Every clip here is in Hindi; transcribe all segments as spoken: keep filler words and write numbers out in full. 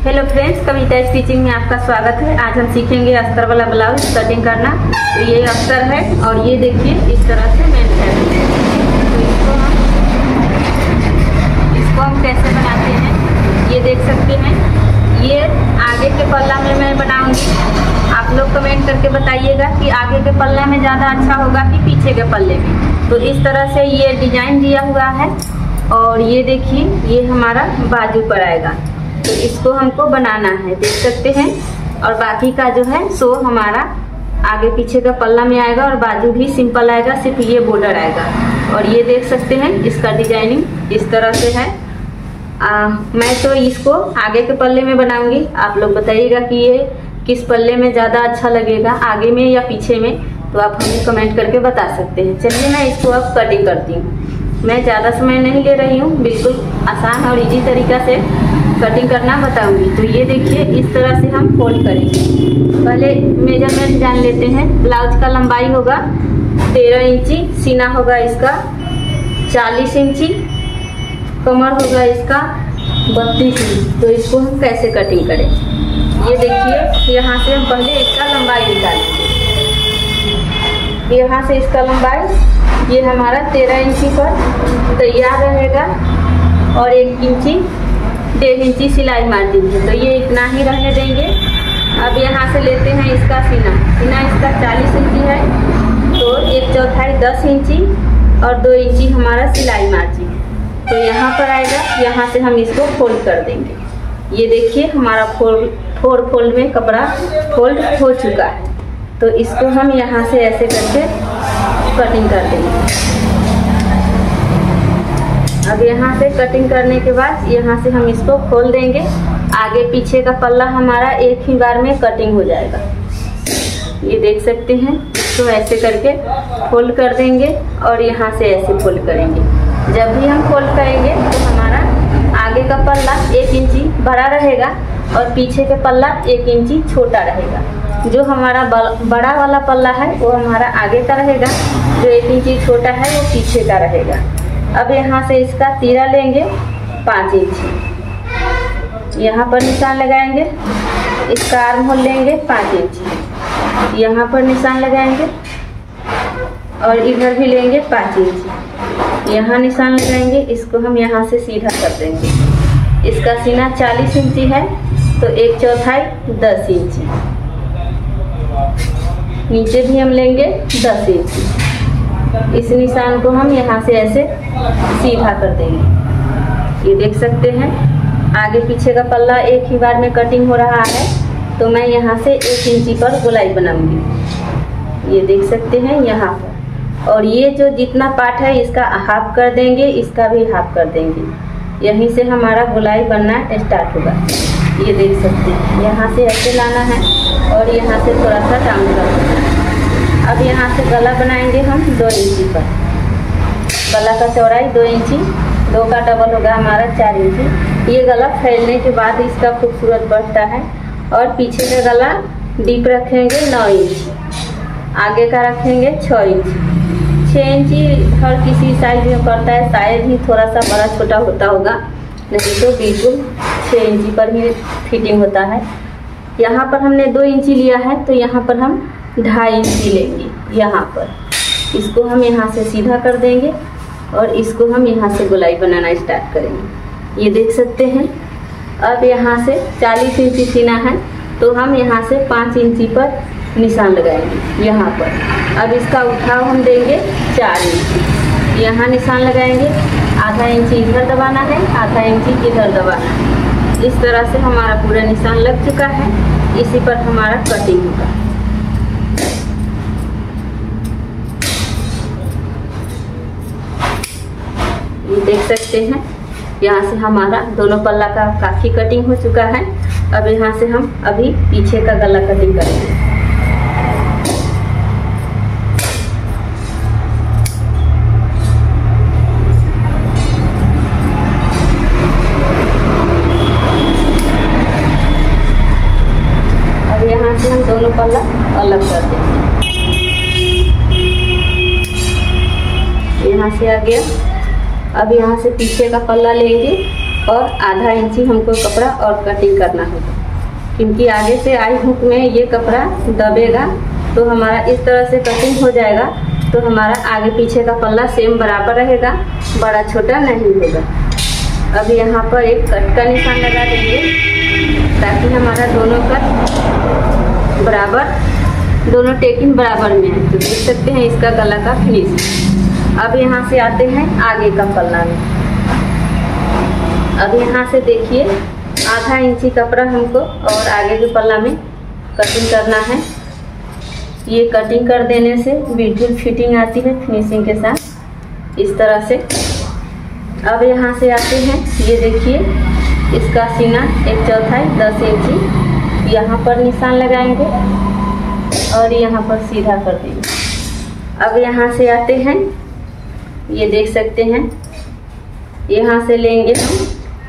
हेलो फ्रेंड्स, कविता स्टिचिंग में आपका स्वागत है। आज हम सीखेंगे अस्तर वाला ब्लाउज कटिंग करना। तो ये अस्तर है और ये देखिए इस तरह से मेन है। तो इसको हम इसको हम कैसे बनाते हैं ये देख सकते हैं। ये आगे के पल्ला में मैं बनाऊंगी। आप लोग कमेंट करके बताइएगा कि आगे के पल्ला में ज़्यादा अच्छा होगा कि पीछे के पल्ले में। तो इस तरह से ये डिजाइन दिया हुआ है और ये देखिए ये हमारा बाजू पर आएगा। तो इसको हमको बनाना है, देख सकते हैं। और बाकी का जो है सो हमारा आगे पीछे का पल्ला में आएगा और बाजू भी सिंपल आएगा, सिर्फ ये बॉर्डर आएगा। और ये देख सकते हैं इसका डिजाइनिंग इस तरह से है। आ, मैं तो इसको आगे के पल्ले में बनाऊंगी। आप लोग बताइएगा कि ये किस पल्ले में ज़्यादा अच्छा लगेगा, आगे में या पीछे में, तो आप हमें कमेंट करके बता सकते हैं। चलिए मैं इसको अब कटिंग करती हूँ। मैं ज़्यादा समय नहीं ले रही हूँ, बिल्कुल आसान और इजी तरीका से कटिंग करना बताऊंगी। तो ये देखिए इस तरह से हम फोल्ड करेंगे। पहले मेजरमेंट जान लेते हैं। ब्लाउज का लंबाई होगा तेरह इंची, सीना होगा इसका चालीस इंची, कमर होगा इसका बत्तीस इंची। तो इसको हम कैसे कटिंग करें ये देखिए। यहाँ से हम पहले इसका लंबाई निकालेंगे। यहाँ से इसका लंबाई ये हमारा तेरह इंची पर तैयार रहेगा और एक इंची डेढ़ इंची सिलाई मार दीजिए। तो ये इतना ही रहने देंगे। अब यहाँ से लेते हैं इसका सीना। सीना इसका चालीस इंची है, तो एक चौथाई दस इंची और दो इंची हमारा सिलाई मार्जिन। तो यहाँ पर आएगा, यहाँ से हम इसको फोल्ड कर देंगे। ये देखिए हमारा फोल्ड फोर फोल्ड में कपड़ा फोल्ड हो चुका है। तो इसको हम यहाँ से ऐसे करके कटिंग कर देंगे। अब यहाँ से कटिंग करने के बाद यहाँ से हम इसको खोल देंगे। आगे पीछे का पल्ला हमारा एक ही बार में कटिंग हो जाएगा। ये देख सकते हैं। तो ऐसे करके फोल्ड कर देंगे और यहाँ से ऐसे फोल्ड करेंगे। जब भी हम फोल्ड करेंगे तो हमारा आगे का पल्ला एक इंची बड़ा रहेगा और पीछे का पल्ला एक इंची छोटा रहेगा। जो हमारा बड़ा वाला पल्ला है वो हमारा आगे का रहेगा, जो एक इंची छोटा है वो पीछे का रहेगा। अब यहाँ से इसका तीरा लेंगे पाँच इंची, यहाँ पर निशान लगाएंगे। इसका आर्म होल लेंगे पाँच इंची, यहाँ पर निशान लगाएंगे और इधर भी लेंगे पाँच इंची, यहाँ निशान लगाएंगे। इसको हम यहाँ से सीधा कर देंगे। इसका सीना चालीस इंची है, तो एक चौथाई दस इंची, नीचे भी हम लेंगे दस इंची। इस निशान को हम यहाँ से ऐसे सीधा कर देंगे। ये देख सकते हैं आगे पीछे का पल्ला एक ही बार में कटिंग हो रहा है। तो मैं यहाँ से एक इंची पर गोलाई बनाऊंगी। ये देख सकते हैं यहाँ पर। और ये जो जितना पार्ट है इसका हाफ कर देंगे, इसका भी हाफ कर देंगे। यहीं से हमारा गोलाई बनना स्टार्ट होगा। ये देख सकते हैं यहाँ से ऐसे लाना है और यहाँ से थोड़ा सा डाउन करना है। अब यहाँ से गला बनाएंगे हम दो इंची पर। गला का चौड़ाई दो इंची, दो का डबल होगा हमारा चार इंची। ये गला फैलने के बाद इसका खूबसूरत बढ़ता है। और पीछे का गला डीप रखेंगे नौ इंची, आगे का रखेंगे छः इंची। छः इंची हर किसी साइज में पड़ता है, शायद ही थोड़ा सा बड़ा छोटा होता होगा, नहीं तो बिल्कुल छः इंची पर ही फिटिंग होता है। यहाँ पर हमने दो इंची लिया है, तो यहाँ पर हम ढाई इंची लेंगे। यहाँ पर इसको हम यहाँ से सीधा कर देंगे और इसको हम यहाँ से गोलाई बनाना स्टार्ट करेंगे। ये देख सकते हैं। अब यहाँ से चालीस इंची सीना है, तो हम यहाँ से पाँच इंची पर निशान लगाएंगे यहाँ पर। अब इसका उठाव हम देंगे चार इंची, यहाँ निशान लगाएंगे। आधा इंची इधर दबाना है, आधा इंची इधर दबाना है। इस तरह से हमारा पूरा निशान लग चुका है। इसी पर हमारा कटिंग होगा। ये देख सकते हैं यहाँ से हमारा दोनों पल्ला का काफ़ी कटिंग हो चुका है। अब यहाँ से हम अभी पीछे का गला कटिंग करेंगे। अब यहाँ से हम दोनों पल्ला अलग कर देंगे। यहाँ से आ गया। अब यहाँ से पीछे का पल्ला लेंगे और आधा इंची हमको कपड़ा और कटिंग करना होगा, क्योंकि आगे से आई हुक में ये कपड़ा दबेगा तो हमारा इस तरह से कटिंग हो जाएगा, तो हमारा आगे पीछे का पल्ला सेम बराबर रहेगा, बड़ा छोटा नहीं होगा। अब यहाँ पर एक कट का निशान लगा देंगे ताकि हमारा दोनों कट बराबर, दोनों टेकिंग बराबर में है। तो देख सकते हैं इसका गला का फिनिश। अब यहाँ से आते हैं आगे का पल्ला में। अब यहाँ से देखिए आधा इंची कपड़ा हमको और आगे के पल्ला में कटिंग करना है। ये कटिंग कर देने से बिल्कुल फिटिंग आती है फिनिशिंग के साथ, इस तरह से। अब यहाँ से आते हैं, ये देखिए इसका सीना एक चौथाई दस इंची यहाँ पर निशान लगाएंगे और यहाँ पर सीधा कर देंगे। अब यहाँ से आते हैं, ये देख सकते हैं, यहाँ से लेंगे हम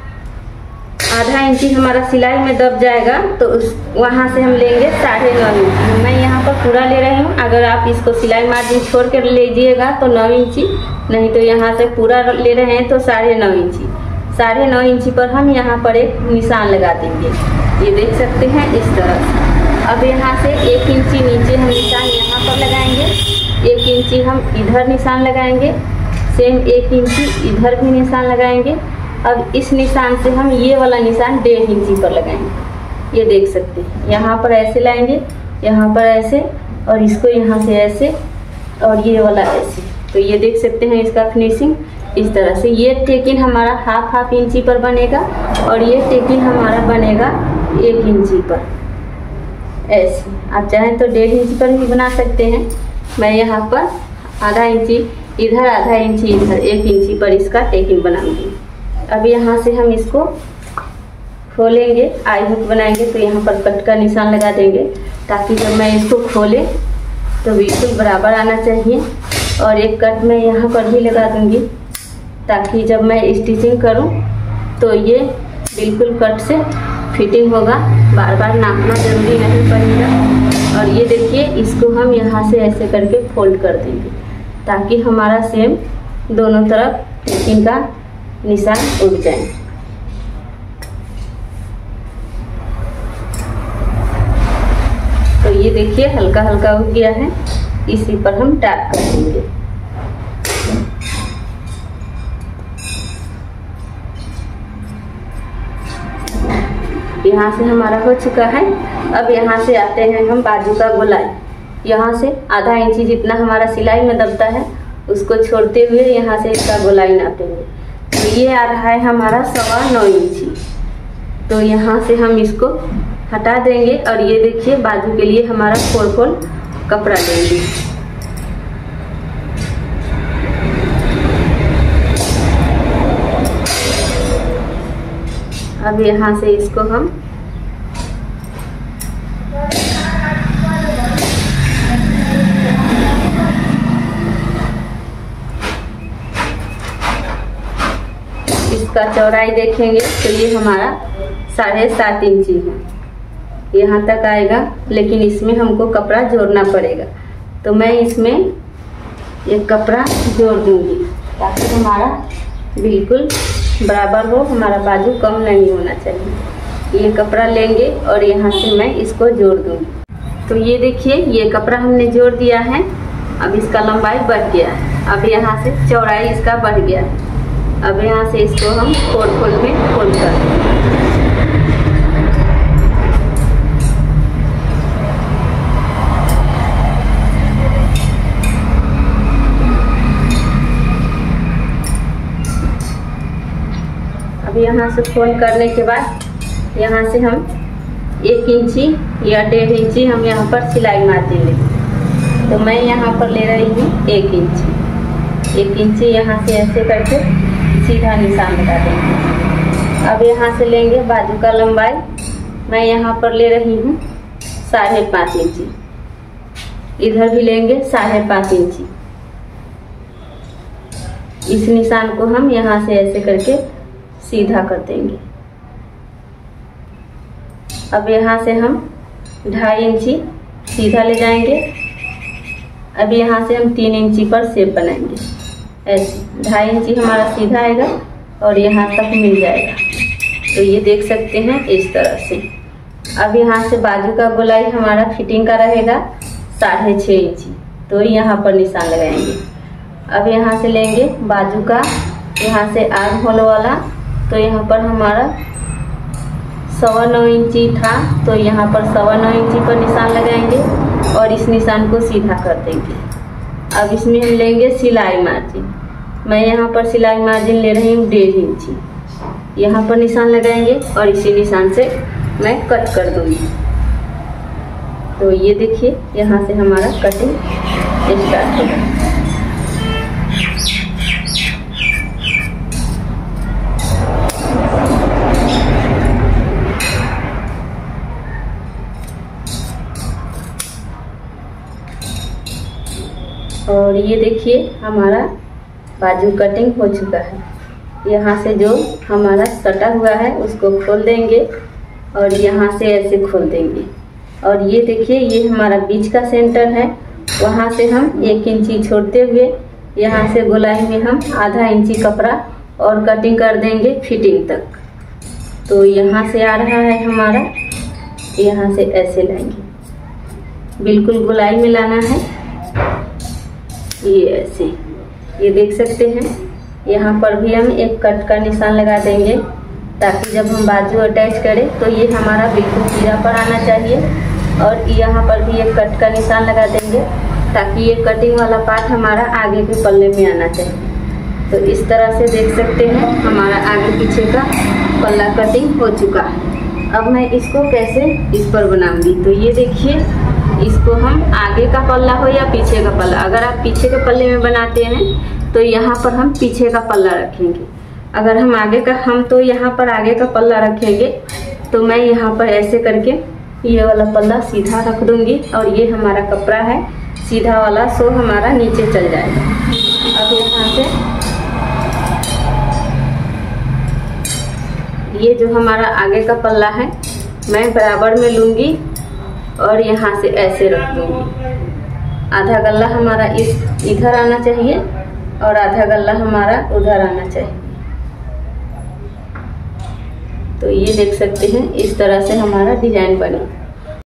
आधा इंची हमारा सिलाई में दब जाएगा, तो उस वहाँ से हम लेंगे साढ़े नौ इंची। मैं यहाँ पर पूरा ले रही हूँ, अगर आप इसको सिलाई मार्जिन छोड़ कर लीजिएगा तो नौ इंची, नहीं तो यहाँ से पूरा ले रहे हैं तो साढ़े नौ इंची। साढ़े नौ इंची पर हम यहाँ पर एक निशान लगा देंगे, ये देख सकते हैं इस तरह से। अब यहाँ से एक इंची नीचे हम निशान यहाँ पर लगाएंगे, एक इंची हम इधर निशान लगाएंगे, सेम एक इंची इधर भी निशान लगाएंगे। अब इस निशान से हम ये वाला निशान डेढ़ इंची पर लगाएंगे, ये देख सकते हैं। यहाँ पर ऐसे लाएंगे, यहाँ पर ऐसे, और इसको यहाँ से ऐसे, और ये वाला ऐसे। तो ये देख सकते हैं इसका फिनिशिंग इस तरह से। ये टेकिन हमारा हाफ हाफ इंची पर बनेगा और ये टेकिन हमारा बनेगा एक इंची पर, ऐसे। आप चाहें तो डेढ़ इंची पर भी बना सकते हैं। मैं यहाँ पर आधा इंची इधर, आधा इंची इधर, एक इंची पर इसका टेकिन बनाऊंगी। अब यहाँ से हम इसको खोलेंगे, आई हुक बनाएंगे, तो यहाँ पर कट का निशान लगा देंगे ताकि जब मैं इसको खोले तो बिल्कुल बराबर आना चाहिए। और एक कट मैं यहाँ पर भी लगा दूंगी ताकि जब मैं स्टिचिंग करूँ तो ये बिल्कुल कट से फिटिंग होगा, बार बार नापना जरूरी नहीं पड़ेगा। और ये देखिए इसको हम यहाँ से ऐसे करके फोल्ड कर देंगे ताकि हमारा सेम दोनों तरफ टेकिंग का निशान उग जाए। तो ये देखिए हल्का हल्का उग गया है, इसी पर हम टैप कर देंगे। यहाँ से हमारा हो चुका है। अब यहाँ से आते हैं हम बाजू का गोलाई। यहाँ से आधा इंची जितना हमारा सिलाई में दबता है उसको छोड़ते हुए यहाँ से इसका गोलाई नापेंगे। तो ये आ रहा है हमारा सवा नौ इंची। तो यहाँ से हम इसको हटा देंगे और ये देखिए बाजू के लिए हमारा फोर फोल्ड कपड़ा लेंगे। अब यहाँ से इसको हम इसका चौड़ाई देखेंगे तो ये हमारा साढ़े सात इंची है, यहाँ तक आएगा, लेकिन इसमें हमको कपड़ा जोड़ना पड़ेगा। तो मैं इसमें एक कपड़ा जोड़ दूंगी ताकि हमारा बिल्कुल बराबर हो, हमारा बाजू कम नहीं होना चाहिए। ये कपड़ा लेंगे और यहाँ से मैं इसको जोड़ दूंगी। तो ये देखिए ये कपड़ा हमने जोड़ दिया है। अब इसका लंबाई बढ़ गया है, अब यहाँ से चौड़ाई इसका बढ़ गया है। अब यहाँ से इसको हम फोर फोल्ड में फोल्ड कर देंगे। अब यहाँ से फोल्ड करने के बाद यहाँ से हम एक इंची या डेढ़ इंची हम यहाँ पर सिलाई मार देंगे। तो मैं यहाँ पर ले रही हूँ एक इंची, एक इंची यहाँ से ऐसे करके सीधा निशान लगा देंगे। अब यहाँ से लेंगे बाजू का लंबाई, मैं यहाँ पर ले रही हूँ साढ़े पाँच इंची, इधर भी लेंगे साढ़े पाँच इंची। इस निशान को हम यहाँ से ऐसे करके सीधा कर देंगे। अब यहाँ से हम ढाई इंची सीधा ले जाएंगे। अब यहाँ से हम तीन इंची पर शेप बनाएंगे, ऐसे ढाई इंची हमारा सीधा आएगा और यहाँ तक मिल जाएगा। तो ये देख सकते हैं इस तरह से। अब यहाँ से बाजू का गोलाई हमारा फिटिंग का रहेगा साढ़े छः इंची, तो यहाँ पर निशान लगाएंगे। अब यहाँ से लेंगे बाजू का, यहाँ से आर्म होल वाला, तो यहाँ पर हमारा सवा नौ इंची था, तो यहाँ पर सवा नौ इंची पर निशान लगाएंगे और इस निशान को सीधा कर देंगे। अब इसमें हम लेंगे सिलाई मार्जिन। मैं यहाँ पर सिलाई मार्जिन ले रही हूँ डेढ़ इंची। यहाँ पर निशान लगाएंगे और इसी निशान से मैं कट कर दूँगी। तो ये देखिए यहाँ से हमारा कटिंग स्टार्ट होगा। और ये देखिए हमारा बाजू कटिंग हो चुका है। यहाँ से जो हमारा सटा हुआ है उसको खोल देंगे और यहाँ से ऐसे खोल देंगे। और ये देखिए ये हमारा बीच का सेंटर है, वहाँ से हम एक इंची छोड़ते हुए यहाँ से गोलाई में हम आधा इंची कपड़ा और कटिंग कर देंगे फिटिंग तक। तो यहाँ से आ रहा है हमारा, यहाँ से ऐसे लाएंगे, बिल्कुल गोलाई में लाना है, ये ऐसे। ये देख सकते हैं यहाँ पर भी हम एक कट का निशान लगा देंगे ताकि जब हम बाजू अटैच करें तो ये हमारा बिल्कुल सीधा पर आना चाहिए। और यहाँ पर भी एक कट का निशान लगा देंगे ताकि ये कटिंग वाला पार्ट हमारा आगे के पल्ले में आना चाहिए। तो इस तरह से देख सकते हैं हमारा आगे पीछे का पल्ला कटिंग हो चुका है। अब मैं इसको कैसे इस पर बनाऊंगी, तो ये देखिए इसको हम आगे का पल्ला हो या पीछे का पल्ला, अगर आप पीछे के पल्ले में बनाते हैं तो यहाँ पर हम पीछे का पल्ला रखेंगे। अगर हम आगे का हम तो यहाँ पर आगे का पल्ला रखेंगे, तो मैं यहाँ पर ऐसे करके ये वाला पल्ला सीधा रख दूंगी और ये हमारा कपड़ा है सीधा वाला, सो हमारा नीचे चल जाएगा। अब यहाँ से ये जो हमारा आगे का पल्ला है मैं बराबर में लूँगी और यहाँ से ऐसे रख दूँगी। आधा गला हमारा इस इधर आना चाहिए और आधा गला हमारा उधर आना चाहिए। तो ये देख सकते हैं इस तरह से हमारा डिजाइन बने।